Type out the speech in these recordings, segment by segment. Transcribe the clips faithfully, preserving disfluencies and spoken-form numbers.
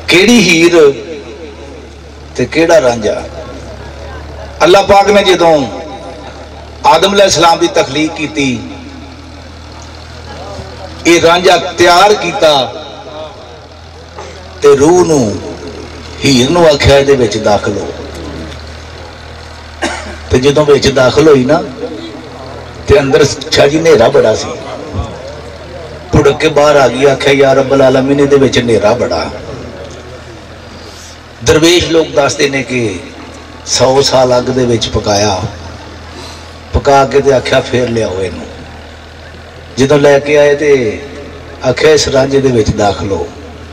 کیڑی ہیر تے کیڑا رانجا؟ اللہ پاک نے جدوں آدم علیہ السلام دی تخلیق کی تھی یہ رانجا تیار کیتا تے روح نو ہیر نو آکھیا دے وچ داخل ہو تے جدوں وچ داخل ہوئی نا تے اندر چھا جی نیرا بڑا سی پڑک کے باہر آ گیا آکھیا یا رب العالمین دے وچ نیرا بڑا درویش لوگ دستے نے کہ سو سال اگ دے وچ پکایا پکا کے تے آکھیا پھر لیا ہوئے نو جدوں لے کے آئے تے آکھیا اس رانجے دے وچ داخل ہو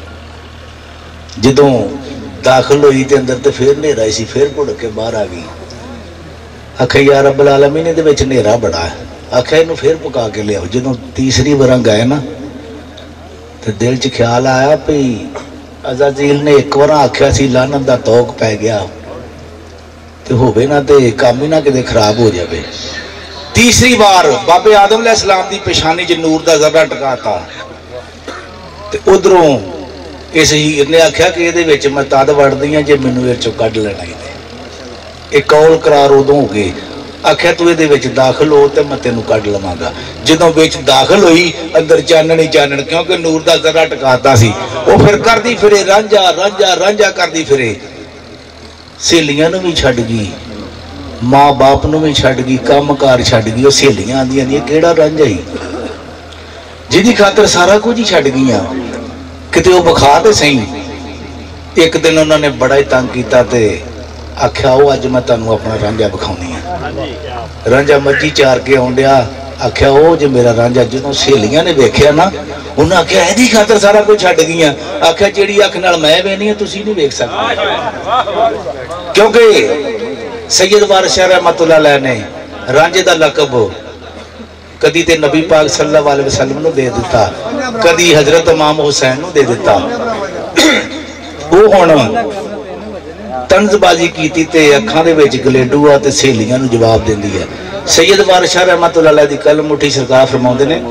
جدوں داخل ہوئی تے اندر تے پھر نیرا سی پھر پڑک کے باہر آ گئی آکھیا یا رب العالمین دے وچ نیرا بڑا ہے آکھیا اینو پھر پکا کے لیا جدوں تیسری برنگ آئے نا تے دل چ خیال آیا پئی عزازیل نے ایک بار آکھیا سی لعنت دا توق پی گیا تے ہووے نہ تے کام ہی نہ کدے خراب ہو جاوے تیسری بار بابے آدم علیہ السلام دی پیشانی چ نور دا ذرہ ٹکاتا تے ادھروں اس ہیر نے آکھیا کہ یہ وچ میں تد وڑدی ہاں جے مینوں اے چوں کڈ لینا ہی دے ایک قول قرار ادوں ہو گئے آکھیا تو یہ وچ داخل ہو تے میں تینوں کڈ لواں گا جدوں وچ داخل ہوئی اندر چانن ہی چانن کیونکہ نور دا ذرہ ٹکاتا سی وہ پھر کردی پھرے رانجا رانجا رانجا کردی پھرے سہیلیاں نو بھی چھڈ گئی ماں باپ نو بھی چھڈ گئی کام کار چھڈ گئی وہ سہیلیاں آندیاں نے کیڑا رانجا ہی جدی خاطر سارا کچھ ہی چھڈ گئیاں کتے وہ بکھا تے صحیح ایک دن انہوں نے بڑا ہی تنگ کیتا تے آکھیا وہ اج میں تانوں اپنا رانجا بکھاونی ہے رانجا مجھی چار کے آنڈیا آکھیا وہ جو میرا رانجا جدوں سہیلیاں نے ویکھیا نا انہاں آکھیا ایدی خاطر سارا کچھ چھڈ گئیاں آکھیا جیڑی اکھ نال میں وینی ہاں تسی نہیں ویکھ سکدے کیونکہ سید وارث شاہ رحمت اللہ علیہ نے رانجے دا لقب کدی تے نبی پاک صلی اللہ علیہ وسلم نو دے دیتا کدی حضرت امام حسین نو دے دیتا وہ ہن طنز بازی کیتی تے اکھاں دے وچ گلیڈو آ تے سہیلیاں نو جواب دیندی ہے سید وارث شاہ رحمت اللہ علیہ دی کلم اٹھی سرکار فرماوندے نے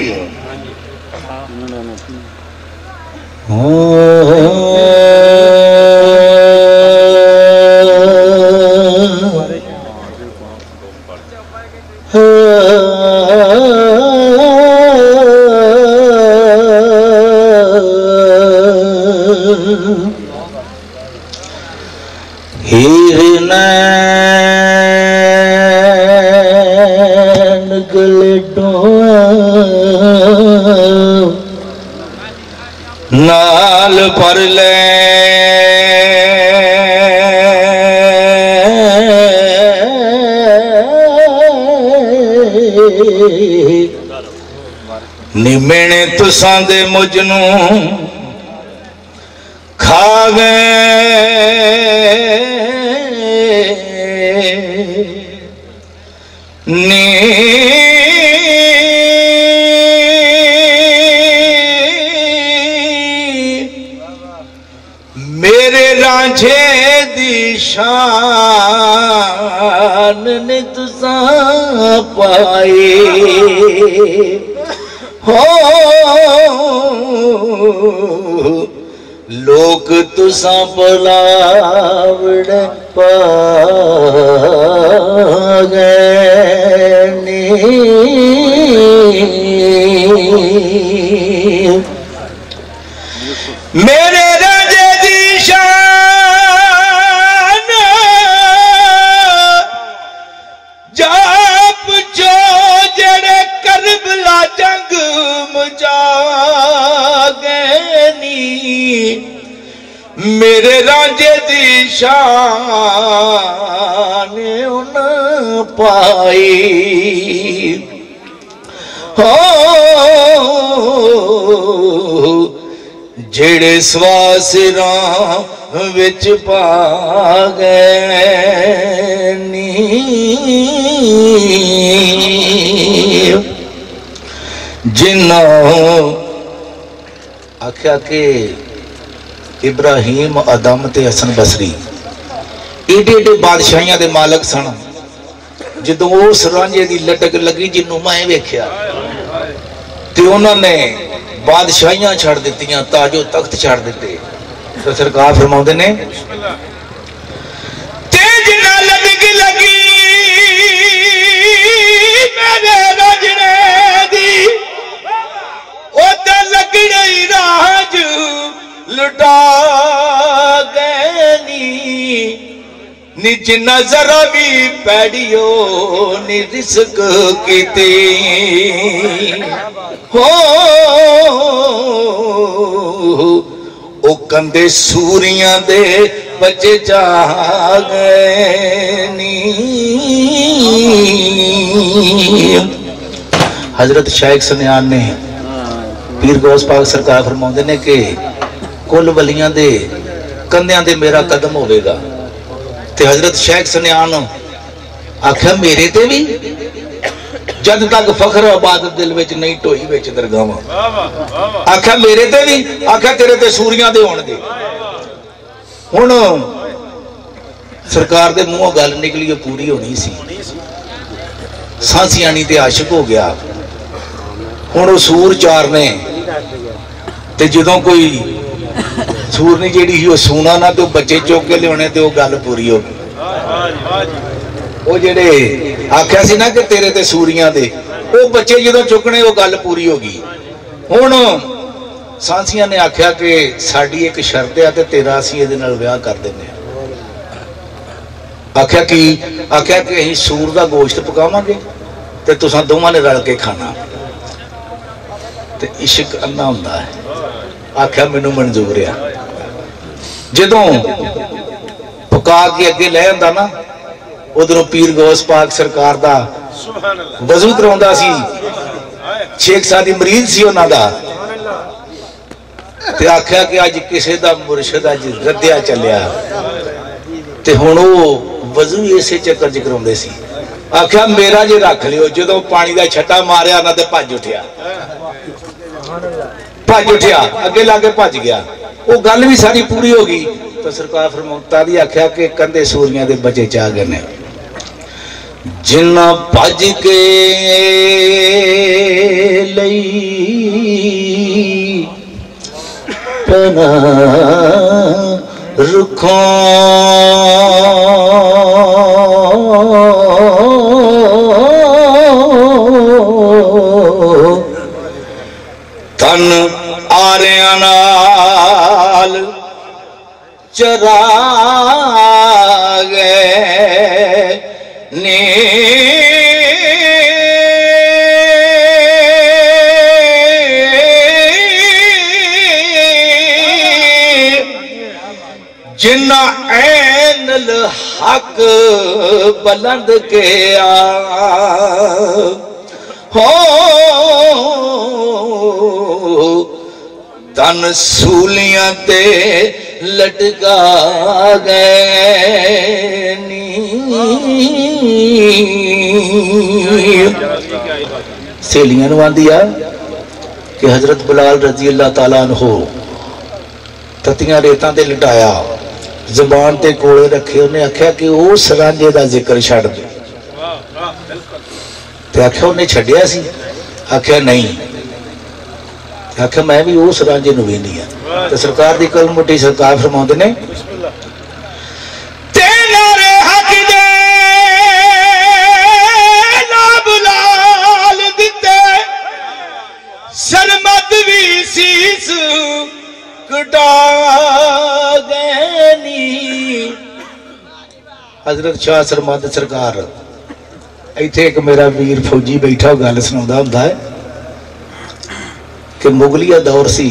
نال پر لے نمنے تساں دے مجنوں کھا گئے نی دی شان نے تساں پائے ہو لوگ تساں پلاوڑ پا گئے میرے راجے دی شان جاپ جو جڑے کربلا جنگ مجا گئے نی میرے راجے دی شان ان پائی ہو جڑے سواسراں وچ پا گئے نی جنہوں آکھیا کہ ابراہیم ادم تے حسن بصری ایڈے ایڈے بادشاہیاں دے مالک سن جدوں اس رانجے دی لٹک لگی جنوں میں ویکھیا تے انہوں نے بادشاہیاں چھڑ دیتیاں تاج و تخت چھڑ دیتے تو سرکار فرماؤں نے تیج نہ لگ لگی میرے رجنے دی او تے لگڑی راج لٹا گئنی نج نظر بھی پیڑیو نی رزق کیتی ہو او کندے سوریاں دے بچے جاگنی حضرت شیخ سنیان نے پیر غوث پاک سرکار فرماؤندے نے کہ کل ولیاں دے کندیاں دے میرا قدم ہوئے گا تے حضرت شیخ سنیان آکھا میرے تے بھی جد تک فخر و عبادت دل وچ نہیں ٹوئی وچ درگاواں آکھا میرے تے بھی آکھا تیرے تے سوریاں دے ہون دے ہن سرکار دے منہوں گل نکلی پوری ہونی سی سانسیانی تے عاشق ہو گیا ہن وہ سور چار نے تے جدوں کوئی سور نہیں جیڑی ہی وہ سونا نہ تو بچے چوک کے لے ہونے تے وہ گل پوری ہو گئی وہ جڑے آکھیا سی نا کہ تیرے تے سوریاں دے وہ بچے جدوں چکنے وہ گل پوری ہو گئی ہن سانسیاں نے آکھیا کہ ساڈی ایک شرط ہے تے تیرا اسی دے نال ویاہ کر دینے آکھیا کہ آکھیا کہ اسی سور دا گوشت پکاواں گے تے تساں دوواں نے رل کے کھانا تے عشق انا ہوندا ہے آکھیا مینوں منظور ہے جدوں پکا کے اگے لے آندا نا ادھروں پیر غوث پاک سرکار دا وضو کروندا سی شیخ سادی مریض سی انہاں دا تے آکھیا کہ اج کسے دا مرشد اج ردیا چلیا تے ہن او وضو ایسے چکر چ کروندے سی آکھیا میرا جے رکھ لیو جدوں پانی دا چھٹا ماریا نہ تے بھج اٹھیا بھج اٹھیا اگے لا کے بھج گیا وہ گل بھی ساری پوری ہو گئی تو سرکار فرماتا دی آکھیا کہ کندے سوریاں دے بچے چاہ گئے نے جنہ بھج کے لئی پناہ رکھوں تن آریاں نال چرا گئے نی جنہ عین الحق بلند کے آ ہو تن سولیاں تے لٹکا گئے نی سیلیاں نو آندیا کہ حضرت بلال رضی اللہ تعالیٰ عنہ تتیاں ریتاں تے لٹایا زبان تے کوڑے رکھے انہیں آکھیا کہ او سرانجے دا ذکر چھڑ دے تے آکھیا انہیں چھڑیا سی آکھیا نہیں آکھیا میں بھی او سرانجے نو بھی نہیں ہے تو سرکار دی کلم مٹی سرکار فرماؤں نے تیرے حق دے نا بلال دیتے سرمت بھی سیس کٹا گئنی حضرت شاہ سرمت سرکار ایتھے ایک میرا ویر فوجی بیٹھا گل سناؤندا ہوندا ہے کہ مغلیہ دور سی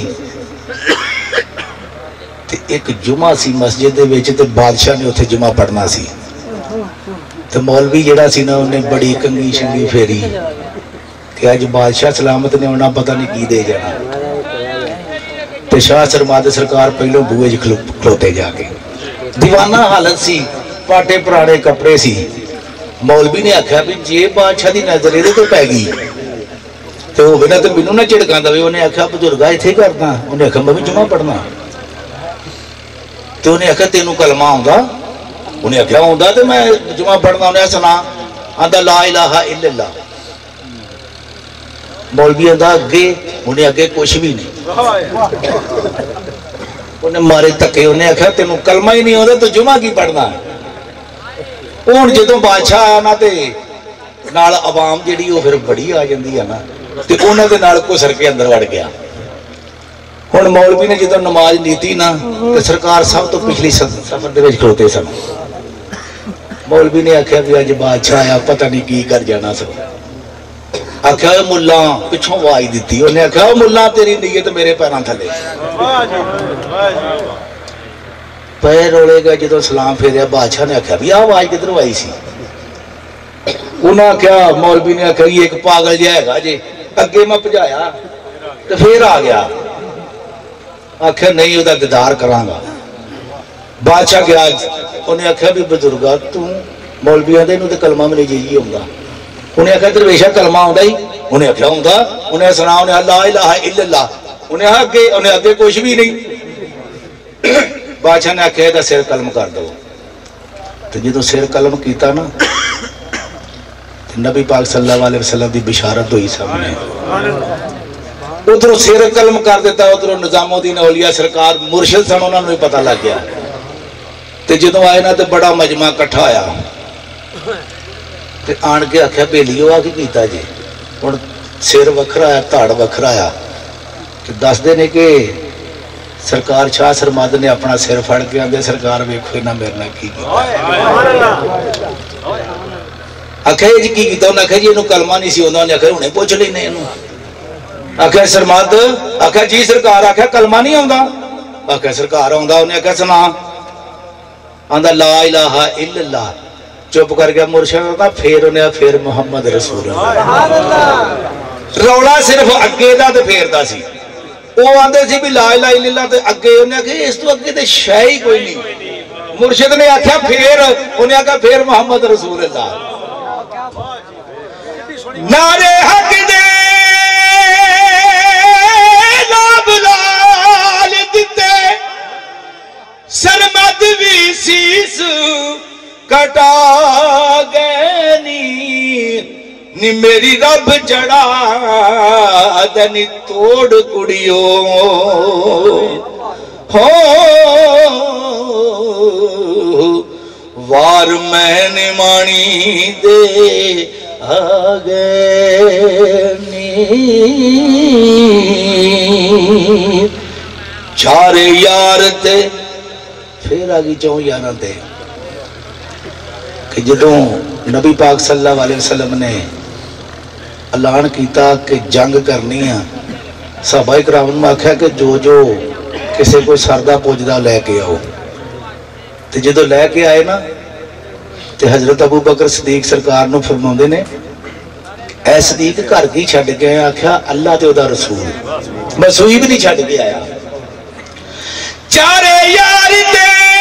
تے ایک جمعہ سی مسجد دے وچ تے بادشاہ نے اتھے جمعہ پڑھنا سی تے مولوی جڑا سی نا انہیں بڑی کنگی شنگی پھیری کہ اج بادشاہ سلامت نے انہاں پتہ نہیں کی دے جانا تے شاہ سرماد سرکار پہلو بوئے جی کھلوتے جا کے دیوانہ حالت سی پاٹے پرانے کپڑے سی مولوی نے آکھا بھی جے بادشاہ دی نظر دے تو پہ گئی تو وہ بنا تو مینوں نہ چڑکاں دے انہیں آکھا بزرگا ایتھے کرنا انہیں آکھا میں بھی جمعہ پڑھنا تو انہیں آکھا تینوں کلمہ ہوندا انہیں آکھا ہوندا تے میں جمعہ پڑھنا انہیں سنا آندا لا الہ الا اللہ مولوی آندا اگے انہیں اگے کچھ بھی نہیں انہیں مارے تکے انہیں آخیا تینوں کلمہ ہی نہیں ہوتا تو جمعہ کی پڑھنا ہے ہوں جدوں بادشاہ آیا نا تے نال عوام جڑی وہ پھر بڑی آ جاندی ہے نا تے انہاں دے نال گھسر کے اندر وڑ گیا ہن مولوی نے جدوں نماز نیتی نا تے سرکار سب تو پچھلی سفر دے وچ کھڑوتے سن مولوی نے آخیا بھی اج بادشاہ آیا پتہ نہیں کی کر جانا سب آخیا ملا پچھوں آواز دیتی انہیں آخیا ملا تیری نیت میرے پیراں تھلے پیر رولے گئے جدو سلام پھیریا بادشاہ نے آخیا بھی آواز کدھروں آئی سی انہاں آخیا مولوی نے آخیا یہ ایک پاگل جہا ہے گا جی اگے میں بھجایا تو پھر آ گیا آخیا نہیں وہ دیدار کراں گا بادشاہ گیا انہیں آخیا بھی بزرگا تو مولوی آدھے انہوں تے کلمہ میں نہیں جی ہوں گا انہیں آخیا درویشہ کلمہ آتا ہی انہیں آخیا ہوں گا انہیں سنا انہیں لا الہ الا اللہ انہیں آگے انہیں آگے کچھ بھی نہیں بادشاہ نے آخیا دا سر قلم کر دو تو جدو سر قلم کیتا نا نبی پاک صلی اللہ علیہ وسلم دی بشارت ہوئی سامنے ادھروں سر قلم کر دیتا ادھروں نظام الدین اولیاء سرکار مرشد سن انہوں نے پتہ لگ گیا تو جدو آئے نا تو بڑا مجمع کٹھا آیا آن کے آخیا بیلیو آ کے کیتا جی ہوں سر وکھرا آیا دھڑ وکھرا آیا دس دے نے کہ سرکار شاہ سرمد نے اپنا سر پھڑ کے آدھے سرکار ویکھو نہ میرے نال کی آخیا جی کی کیتا انہیں آخیا جی یہ کلمہ نہیں سی انہوں نے آخیا ہوں پوچھ لینے آخیا سرمد آخیا جی سرکار آخیا کلمہ نہیں آتا آخیا سرکار آتا انہیں آخیا سنا آندا لا الہ الا اللہ چپ کر گیا مرشد ہوتا پھر انہیں پھر محمد رسول اللہ رولا صرف اگے دا تے پھر دا سی وہ آندے سی بھی لا الہ الا اللہ تے اگے انہیں کہ اس تو اگے تے شے ہی کوئی نہیں مرشد نے آکھیا پھر انہیں کہا پھر محمد رسول اللہ نعرے حق دے لاب لال دیتے سرمد بھی سیس کٹا گئے نی نی میری رب چڑھا دنی توڑ کڑیوں ہو وار میں نمانی دے آگے نی چارے یار تے پھر آگی چون یاراں تے کہ جدوں نبی پاک صلی اللہ علیہ وسلم نے اعلان کیتا کہ جنگ کرنی ہے صحابہ کرام نے آکھیا کہ جو جو کسے کوئی سردہ پوجدہ لے کے آؤ تو جدوں لے کے آئے نا تو حضرت ابو بکر صدیق سرکار نو فرماندے نے اے صدیق گھر کی چھڈ کے آیا آکھیا اللہ تے اودا رسول میں سوئی بھی نہیں چھڈ کے آیا چارے یار تے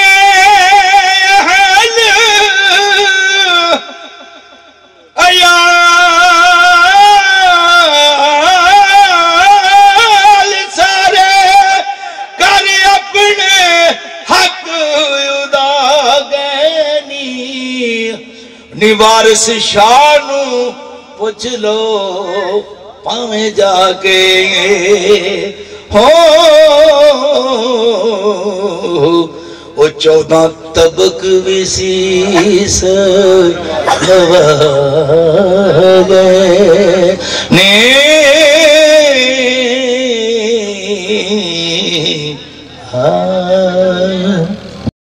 سارے کر اپنے حق ادا گئے نی وارث شاہ نو پوچھ لو پاویں جا کے ہو وہ چودہ طبق وسیس لوا گئے